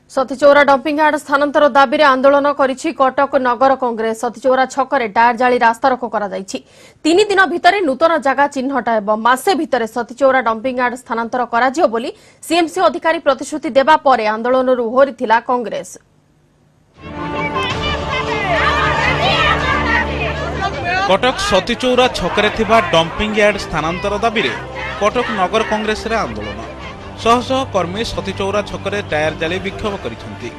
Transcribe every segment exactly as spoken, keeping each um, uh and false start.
Satichaura dumping yard स्थानांतर दाबी आंदोलन करिछि कटक नगर कांग्रेस। सतीचौरा छकरे टायर जाली रास्तारोको करा जाइछि। तीन दिन भितर नूतन जगह चिन्हट एवं मासे भितर सतीचौरा डंपिंग यार्ड स्थानांतर करा जियो बोली सीएमसी अधिकारी प्रतिश्रुति देबा परे आंदोलन ओहरिथिला कांग्रेस। कटक सतीचौरा छकरे थिबा डंपिंग यार्ड स्थानांतर दाबी कटक नगर कांग्रेस रे आंदोलन। शह शह कर्मी सतीचौरा छकरे टायर जाली विक्षोभ करिसेंती।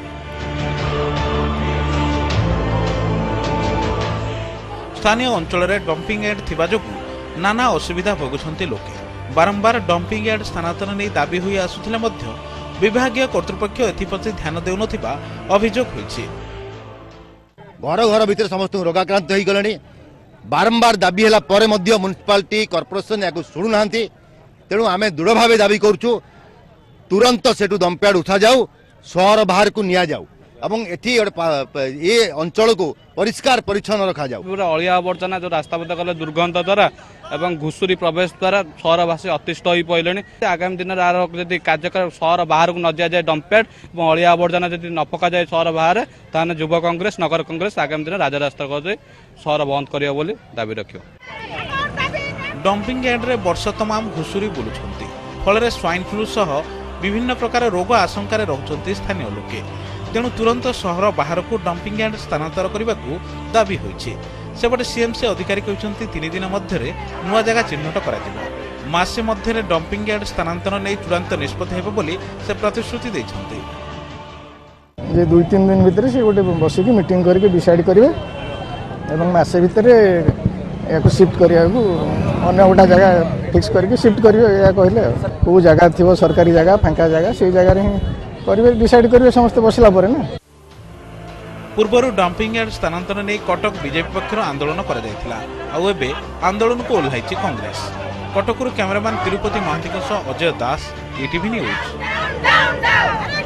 स्थानीय अंचल रे डंपिंग यार्ड थिबा जोगु नाना असुविधा भोगुछंती लोके। बारंबार डंपिंग यार्ड स्थानांतर नै दाबी होई आसुथिले मध्य विभागीय कर्तृपक्ष एथिप्रति ध्यान देउनथिबा अभियोग होईछि। घर घर भितर समस्त रोगाक्रांत होई गलणी। बारंबार दाबी होला परे मध्य म्युनिसिपालिटी कॉर्पोरेशन याको सुनु नांती। तेणु आमे दृढ़ भावे दाबी करूछु तुरंत सेठू डंपिंग यार्ड उठा जाऊ, शहर बाहर को निया जाऊ एवं एठी ये अंचल को परिष्कार परिच्छन्न रखा जाऊ। पूरा अलिया आवर्जना जो रास्ता पथ गले दुर्गंध द्वारा एवं घुसुरी प्रवेश द्वारा शहरवासी अतिष्ट हो पड़े। आगामी दिन जदि कार्यक्रम शहर बाहर को न दि जाए डंपिंग यार्ड और अलिया आवर्जना जब न पका जाए शहर बाहर ताने युव कांग्रेस नगर कांग्रेस आगामी दिन राजरास्ता कर शहर बंद करियो बोली दाबी रखियो। डंपिंग यार्ड रे वर्ष तमाम घुसुरी बुलुछंती। फल स्वाइन फ्लू सह विभिन्न प्रकार रोग आशंकार रहउछंती स्थानीय लोके। तेणु तुरंत शहर बाहर को डंपिंग यार्ड स्थानांतर करने को दाबी होईछि। सेपटे सीएमसी अधिकारी कहउछंती तीन दिन मध्यरे नुआ जगह चिन्हट करा जिवो। मासे मध्यरे डंपिंग यार्ड स्थानांतर नै चूड़ांत निष्पत्ति हेबो बोली से प्रतिश्रुति दैछंती। जे दुई तीन दिन भितर से गोटे बसिकी मीटिंग करके डिसाइड करिवे एवं मासे भितर याको शिफ्ट करियाको अन्य गोटा जगह फिक्स करके शिफ्ट करिवे या कहले को जगह थिबो सरकारी जगह फांका जगह से जगह रे करिवे डिसाइड करिवे समस्त बसला परे ना। पूर्वरु डंपिंग यार्ड स्थानांतर नै कटक बीजेपी पक्षर आंदोलन करा जायतिला। आउ एबे आंदोलन को ओल्हाइछि कांग्रेस। कटकरु कैमरामैन तिरुपति महांती सह अजय दास, ईटीवी न्यूज।